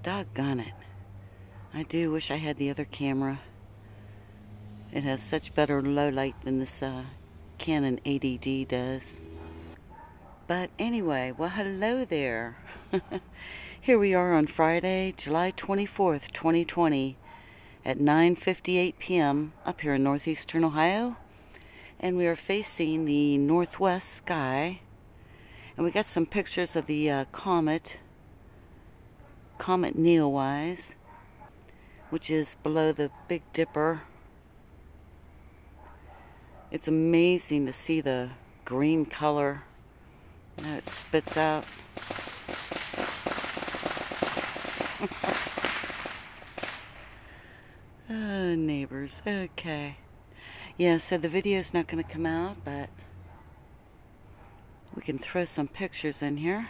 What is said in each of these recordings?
Doggone it. I do wish I had the other camera. It has such better low light than this Canon 80D does. But anyway, well, hello there. Here we are on Friday, July 24th, 2020 at 9:58 p.m. up here in northeastern Ohio. And we are facing the northwest sky. And we got some pictures of the Comet Neowise, which is below the Big Dipper. It's amazing to see the green color that it spits out. Oh, neighbors. Okay. Yeah, so the video's not going to come out, but we can throw some pictures in here.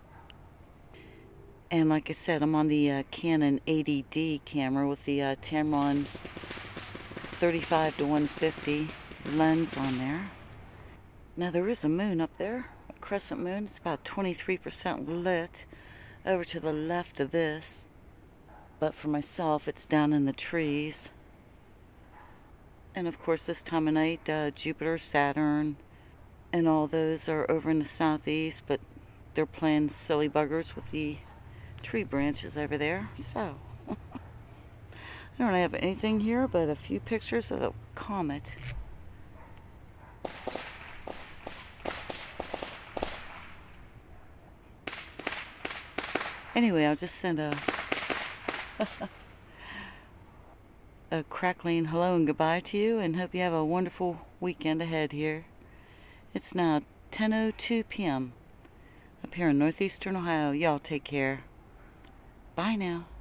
And like I said, I'm on the Canon 80D camera with the Tamron 35 to 150 lens on there. Now there is a moon up there, a crescent moon. It's about 23% lit over to the left of this. But for myself, it's down in the trees. And of course, this time of night, Jupiter, Saturn, and all those are over in the southeast, but they're playing silly buggers with the tree branches over there. So, I don't have anything here but a few pictures of the comet. Anyway, I'll just send a crackling hello and goodbye to you, and hope you have a wonderful weekend ahead here. It's now 10:02 p.m. up here in northeastern Ohio. Y'all take care. Bye now.